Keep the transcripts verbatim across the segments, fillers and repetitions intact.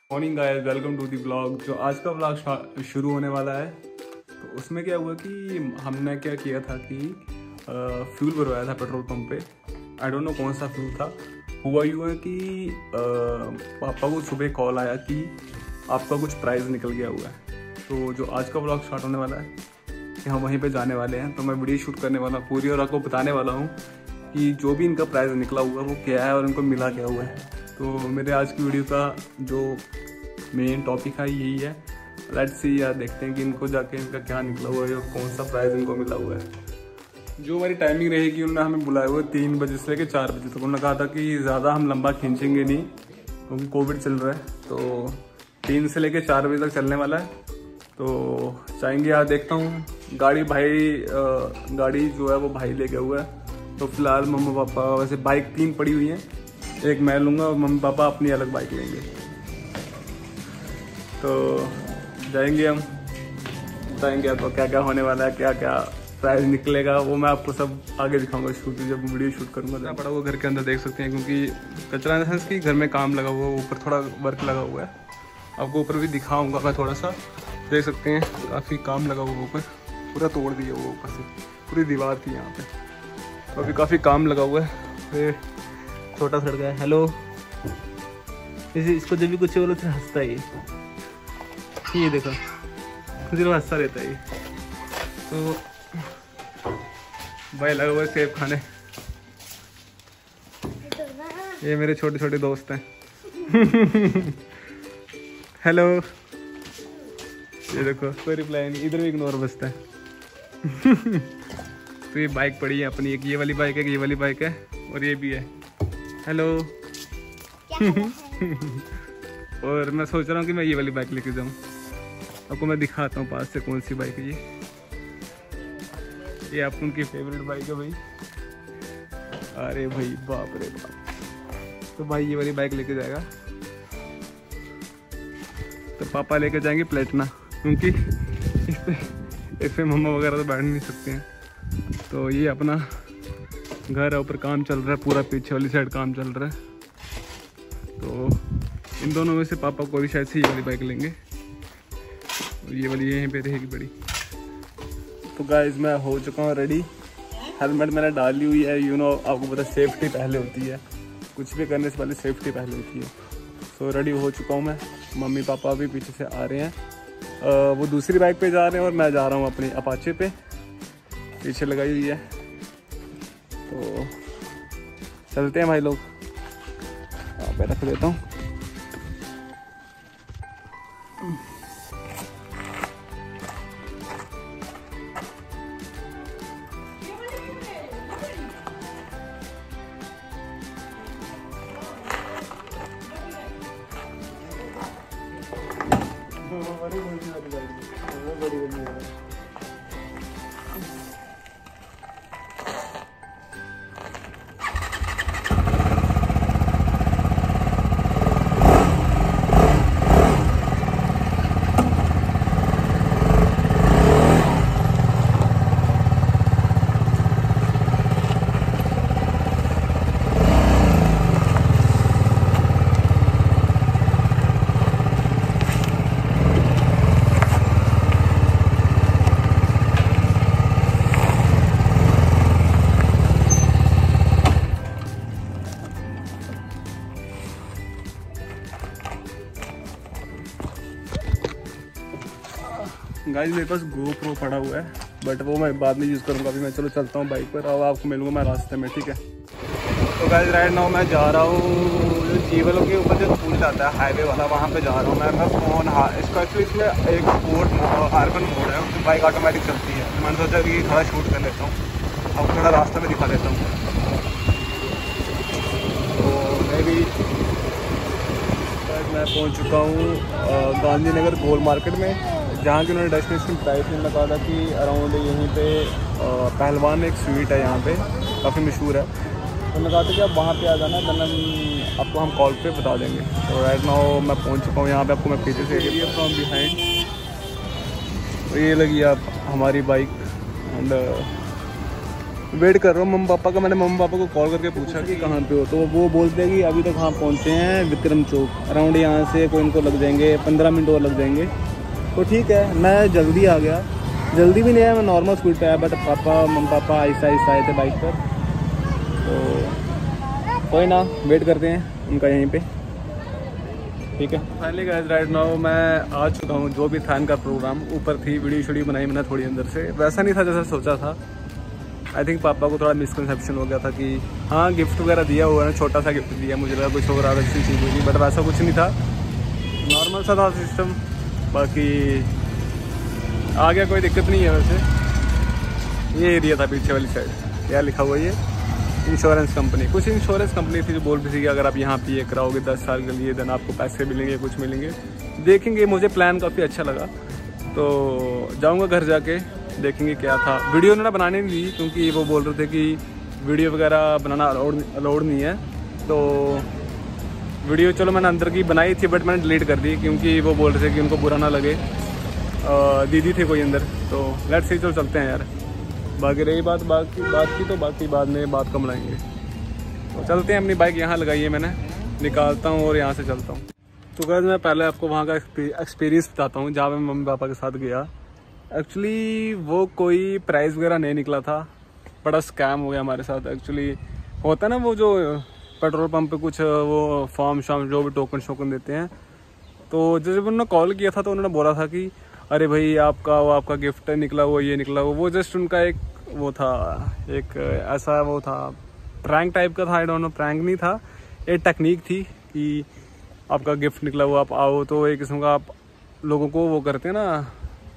Morning guys, welcome to the blog. जो आज का ब्लॉग शुरू होने वाला है तो उसमें क्या हुआ कि हमने क्या किया था कि फ्यूल भरवाया था पेट्रोल पंप पे। आई डोंट नो कौन सा फ्यूल था। हुआ यूँ है कि आ, पापा को सुबह कॉल आया कि आपका कुछ प्राइस निकल गया हुआ है। तो जो आज का ब्लॉग स्टार्ट होने वाला है कि हम वहीं पे जाने वाले हैं, तो मैं वीडियो शूट करने वाला हूँ पूरी और आपको बताने वाला हूँ कि जो भी इनका प्राइस निकला हुआ है वो क्या है और इनको मिला क्या हुआ है। तो मेरे आज की वीडियो का जो मेन टॉपिक है यही है। लेट्स सी यार, देखते हैं कि इनको जाके इनका क्या निकला हुआ है और कौन सा प्राइस इनको मिला हुआ है। जो हमारी टाइमिंग रहेगी, उन्होंने हमें बुलाया हुआ है तीन बजे से लेकर चार बजे तक। उन्होंने कहा था कि ज़्यादा हम लंबा खींचेंगे नहीं क्योंकि कोविड चल रहा है, तो तीन से लेकर चार बजे तक चलने वाला है। तो चाहेंगे यार, देखता हूँ। गाड़ी भाई गाड़ी जो है वो भाई लेके हुआ है। तो फिलहाल मम्मा पापा, वैसे बाइक तीन पड़ी हुई हैं, एक मैं लूँगा और मम्मी पापा अपनी अलग बाइक लेंगे। तो जाएंगे हम, बताएंगे आपको क्या क्या होने वाला है, क्या क्या प्राइस निकलेगा, वो मैं आपको सब आगे दिखाऊंगा शूट जब वीडियो शूट करूँगा। जहाँ पड़ा हुआ घर के अंदर देख सकते हैं, क्योंकि कचरा इन सेंस की घर में काम लगा हुआ है, ऊपर थोड़ा वर्क लगा हुआ है। आपको ऊपर भी दिखाऊंगा मैं थोड़ा सा, देख सकते हैं काफ़ी काम लगा हुआ ऊपर, पूरा तोड़ दिया वो ऊपर से, पूरी दीवार थी यहाँ पे, तो अभी काफ़ी काम लगा हुआ है। छोटा सा लड़का है, हेलो। इसे इसको जब भी कुछ बोलो तो हंसता है ये देखो, सिर्फ हंसता रहता है ये। तो भाई लगा हुआ है सेब खाने। ये मेरे छोटे छोटे दोस्त हैं। हेलो। ये देखो कोई रिप्लाई नहीं, इधर भी इग्नोर बजता है। तो ये बाइक पड़ी है अपनी, एक ये वाली बाइक है, ये वाली बाइक है और ये भी है। हेलो। और मैं सोच रहा हूँ कि मैं ये वाली बाइक लेके जाऊँ। आपको मैं दिखाता हूँ पास से कौन सी बाइक है ये। ये आप उनकी फेवरेट बाइक है भाई। अरे भाई बाप रे बाप। तो भाई ये वाली बाइक लेके जाएगा, तो पापा लेके जाएंगे प्लेटिना, क्योंकि इस पे इस पे मम्मा वगैरह तो बैठ नहीं सकते हैं। तो ये अपना घर है, ऊपर काम चल रहा है, पूरा पीछे वाली साइड काम चल रहा है। तो इन दोनों में से पापा को भी शायद से ये वाली बाइक लेंगे और ये वाली यहीं पे रहेगी बड़ी। तो गाइस मैं हो चुका हूँ रेडी, हेलमेट मैंने डाली हुई है। यू नो, आपको पता सेफ्टी पहले होती है, कुछ भी करने से पहले सेफ्टी पहले होती है। तो रेडी हो चुका हूँ मैं। मम्मी पापा भी पीछे से आ रहे हैं, आ, वो दूसरी बाइक पे जा रहे हैं और मैं जा रहा हूँ अपनी अपाचे पे, पीछे लगाई हुई है। तो चलते हैं भाई लोग, पे रख देता हूँ। गाइस मेरे पास GoPro पड़ा हुआ है, बट वो मैं बाद में यूज़ करूँगा। अभी मैं चलो चलता हूँ बाइक पर, और आपको मिलूँगा मैं रास्ते में, ठीक है। तो गाइस राइट नाउ मैं जा रहा हूँ जो जीवलों के ऊपर जो पुल जाता है हाईवे वाला, वहाँ पे जा रहा हूँ मैं। मैं फ़ोन हाँ इसका एक्चुअली इसमें एक मोड हार्बन मोड है, उसमें बाइक ऑटोमेटिक चलती है। मैंने सोचा कि थोड़ा शूट कर लेता हूँ, अब थोड़ा रास्ते में दिखा देता हूँ। तो मैं भी मैं पहुँच चुका हूँ गांधीनगर गोल मार्केट में, जहाँ की उन्होंने डेस्टिनेशन प्राइस में कहा था कि अराउंड यहीं पे पहलवान एक स्वीट है यहाँ पे, काफ़ी मशहूर है। तो मैं कहा था कि आप वहाँ पे आ जाना, देन हम आपको हम कॉल पे बता देंगे। तो राइट नाउ मैं पहुँच चुका हूँ यहाँ पे। आपको मैं पीछे से एरिया फ्रॉम बिहाइंड, तो ये लगी आप हमारी बाइक एंड वेट कर रहा हूँ मम्मी पापा का। मैंने मम्मी पापा को कॉल करके पूछा कि कहाँ पे हो, तो वो बोलते हैं कि अभी तक हाँ पहुँचे हैं विक्रम चौक। अराउंड यहाँ से कोई इनको लग जाएंगे पंद्रह मिनट और लग जाएंगे। तो ठीक है, मैं जल्दी आ गया। जल्दी भी नहीं आया, मैं नॉर्मल स्पीड पे आया, but papa mummy papa Aahista Aahista आए थे बाइक पर। तो कोई ना, वेट करते हैं उनका यहीं पे, ठीक है। फाइनली गाइस राइट नाउ मैं आ चुका हूँ। जो भी था इनका प्रोग्राम, ऊपर थी वीडियो वीडियो बनाई मैंने थोड़ी अंदर से, वैसा नहीं था जैसा सोचा था। आई थिंक पापा को थोड़ा मिसकंसेप्शन हो गया था कि हाँ गिफ्ट वगैरह दिया हुआ है, छोटा सा गिफ्ट दिया, मुझे लगा कुछ और अच्छी चीज़ होगी, बट वैसा कुछ नहीं था, नॉर्मल सा था सिस्टम। बाकी आ गया, कोई दिक्कत नहीं है। वैसे ये एरिया था पीछे वाली साइड, क्या लिखा हुआ ये इंश्योरेंस कंपनी, कुछ इंश्योरेंस कंपनी थी जो बोल रही थी कि अगर आप यहाँ पे ये कराओगे दस साल के लिए देन आपको पैसे मिलेंगे, कुछ मिलेंगे। देखेंगे, मुझे प्लान काफ़ी अच्छा लगा, तो जाऊँगा घर जाके देखेंगे क्या था। वीडियो उन्होंने बनाने नहीं दी क्योंकि वो बोल रहे थे कि वीडियो वगैरह बनाना अलाउड अलाउड नहीं है। तो वीडियो चलो मैंने अंदर की बनाई थी, बट मैंने डिलीट कर दी क्योंकि वो बोल रहे थे कि उनको बुरा ना लगे। आ, दीदी थे कोई अंदर, तो लेट्स सी, चलो चलते हैं यार। बाकी रही बात बाकी बात की, तो बाकी बाद में बात कम लाएंगे। तो चलते हैं, अपनी बाइक यहाँ लगाई है मैंने, निकालता हूँ और यहाँ से चलता हूँ। तो गाइस मैं पहले आपको वहाँ का एक्सपीरियंस बताता हूँ जहाँ मैं मम्मी पापा के साथ गया। एक्चुअली वो कोई प्राइस वगैरह नहीं निकला था, बड़ा स्कैम हो गया हमारे साथ। एक्चुअली होता है ना वो जो पेट्रोल पंप पे कुछ वो फॉर्म शॉर्म जो भी टोकन शोकन देते हैं, तो जब उन्होंने कॉल किया था तो उन्होंने बोला था कि अरे भाई आपका वो आपका गिफ्ट निकला हुआ, ये निकला हुआ। वो जस्ट उनका एक वो था, एक ऐसा वो था प्रैंक टाइप का था। आई डोंट नो, प्रैंक नहीं था, एक टेक्निक थी कि आपका गिफ्ट निकला हुआ, आप आओ। तो एक किस्म का आप लोगों को वो करते हैं ना,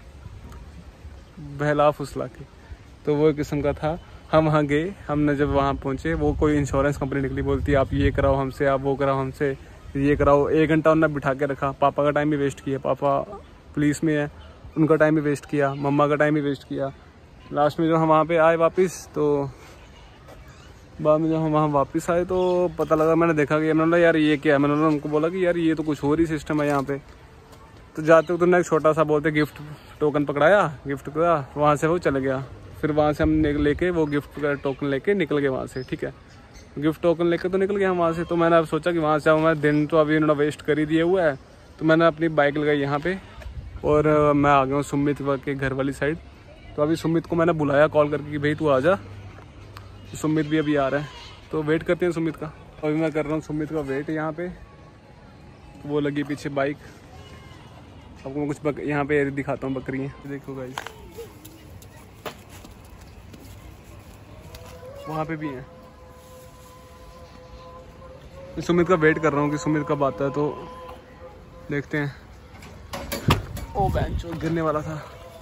बहला फुसला के, तो वो एक किस्म का था। हम वहाँ गए, हमने जब वहाँ पहुँचे, वो कोई इंश्योरेंस कंपनी निकली, बोलती है आप ये कराओ हमसे, आप वो कराओ हमसे, ये कराओ। एक घंटा उन्होंने बिठा के रखा, पापा का टाइम भी वेस्ट किया, पापा पुलिस में है, उनका टाइम भी वेस्ट किया, मम्मा का टाइम भी वेस्ट किया। लास्ट में जब हम वहाँ पे आए वापस, तो बाद में जब हम वहाँ वापस आए तो पता लगा, मैंने देखा कि मैंने यार ये क्या है। मैंने उनको बोला कि यार ये तो कुछ और ही सिस्टम है यहाँ पे। तो जाते हुए तो एक छोटा सा बोलते गिफ्ट टोकन पकड़ाया, गिफ्ट का, वहाँ से वो चले गया। फिर वहाँ से हम लेके वो गिफ्ट का टोकन लेके निकल गए वहाँ से, ठीक है। गिफ्ट टोकन लेके तो निकल गए हम वहाँ से। तो मैंने अब सोचा कि वहाँ से आओ, मैं दिन तो अभी उन्होंने वेस्ट कर ही दिया हुआ है। तो मैंने अपनी बाइक लगाई यहाँ पे और मैं आ गया हूँ सुमित के घर वाली साइड। तो अभी सुमित को मैंने बुलाया कॉल करके कि भाई तू आ जा। तो सुमित भी अभी आ रहा है, तो वेट करते हैं सुमित का। अभी मैं कर रहा हूँ सुमित का वेट यहाँ पे। तो वो लगी पीछे बाइक, आपको मैं कुछ बक, यहाँ पे दिखाता हूँ बकरियाँ, देखो गाइस, वहाँ पे भी हैं। सुमित का वेट कर रहा हूँ कि सुमित कब आता है, तो देखते हैं। ओ बेंच गिरने वाला था,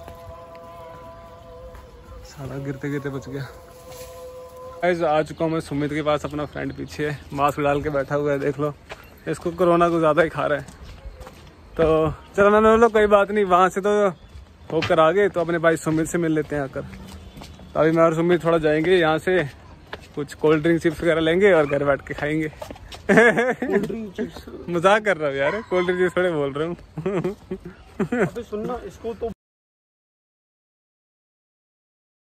सारा गिरते गिरते बच गया। गाइस आ चुका हूँ मैं सुमित के पास, अपना फ्रेंड पीछे है, मास्क डाल के बैठा हुआ है, देख लो। इसको कोरोना को ज़्यादा ही खा रहा है। तो चलो मैंने बोला कोई बात नहीं, वहाँ से तो होकर आ गए, तो अपने भाई सुमित से मिल लेते हैं आकर। तो अभी मैं और सुमित थोड़ा जाएंगे यहाँ से, कुछ कोल्ड ड्रिंक चिप्स वगैरह लेंगे और घर बैठ के खाएंगे। मजाक कर रहा हूँ यार, कोल्ड ड्रिंक चिप्स थोड़े बोल रहा हूँ। सुनना इसको तो